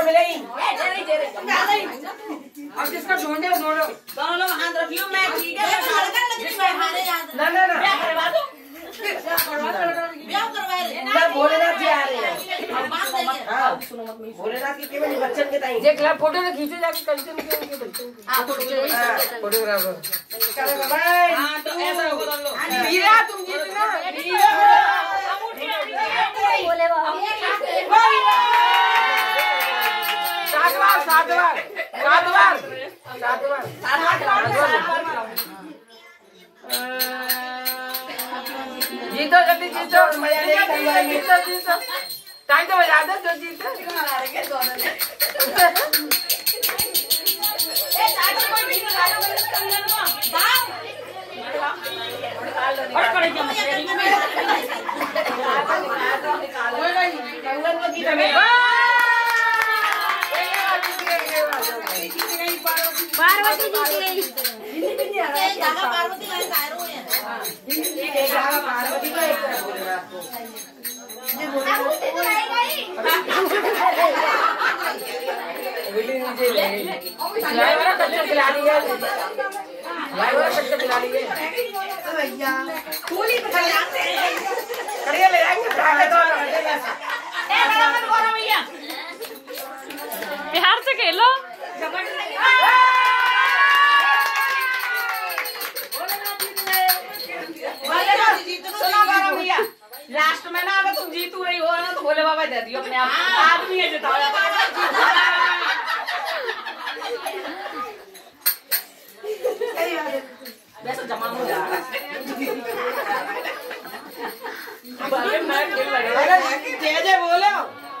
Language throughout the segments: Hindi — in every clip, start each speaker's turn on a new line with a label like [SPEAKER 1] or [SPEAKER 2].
[SPEAKER 1] तो मिलेगी।
[SPEAKER 2] अब जिसका ढूंढे ढूंढो।
[SPEAKER 1] दोनों लोग हाथ रखियो, मैं ठीक है
[SPEAKER 2] ना ना ना
[SPEAKER 1] भोलेनाथ जी आ रहे हैं। हाँ भोलेनाथ की केवल बच्चन के टाइम
[SPEAKER 2] देख ला फोटो में खींचे जाके कंचन के उनके बच्चों फोटोग्राफर।
[SPEAKER 1] हाँ तो ऐसा होगा तुम लोग।
[SPEAKER 2] वीरा तुम जीतना। सात बार जीतो जल्दी जीतो जीतो टाइम तो बजा दो जो जीतो।
[SPEAKER 3] पार्वती जी
[SPEAKER 1] पार्वती का एक तरह बोल रहा आपको
[SPEAKER 2] खिला लिया ले जाएंगे
[SPEAKER 3] बिहार से खेलो।
[SPEAKER 2] लास्ट में ना अगर तुम जीतू रही हो ना तो भोले बाबा दे दियो अपने आप आदमी है जिताओ। वैसे जमा हो जा रहा जय जय बोलो।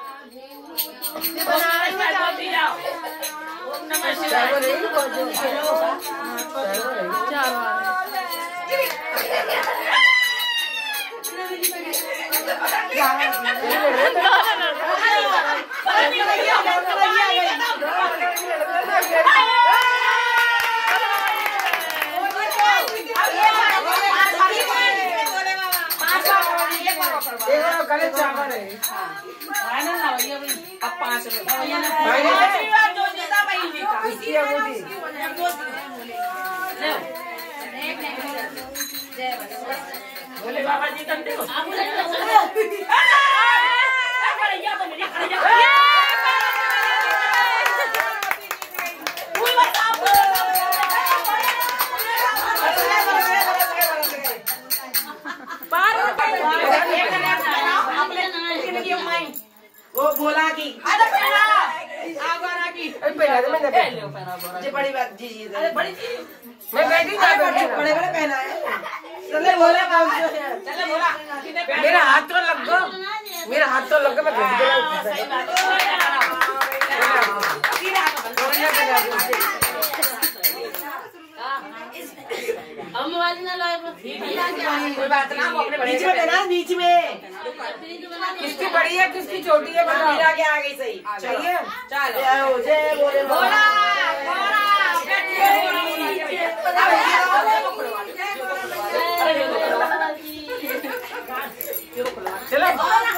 [SPEAKER 2] अब 5 भोले बाबा जी तक देखो।
[SPEAKER 1] वो बोला की बड़ी बात जी जी बड़ी
[SPEAKER 2] मैं बैठी जा
[SPEAKER 1] बड़े बड़े पहना है। चले बोला काम
[SPEAKER 2] चले बोला मेरा हाथ तो लग गो मेरा हाथ तो लग गया मैं कोई बात ना
[SPEAKER 1] बीच में देना बीच में
[SPEAKER 2] किसकी बड़ी है किसकी छोटी है बताओ।
[SPEAKER 1] मीरा के आ गई सही
[SPEAKER 2] चाहिए
[SPEAKER 1] चलो जय बोले बोला
[SPEAKER 2] चलो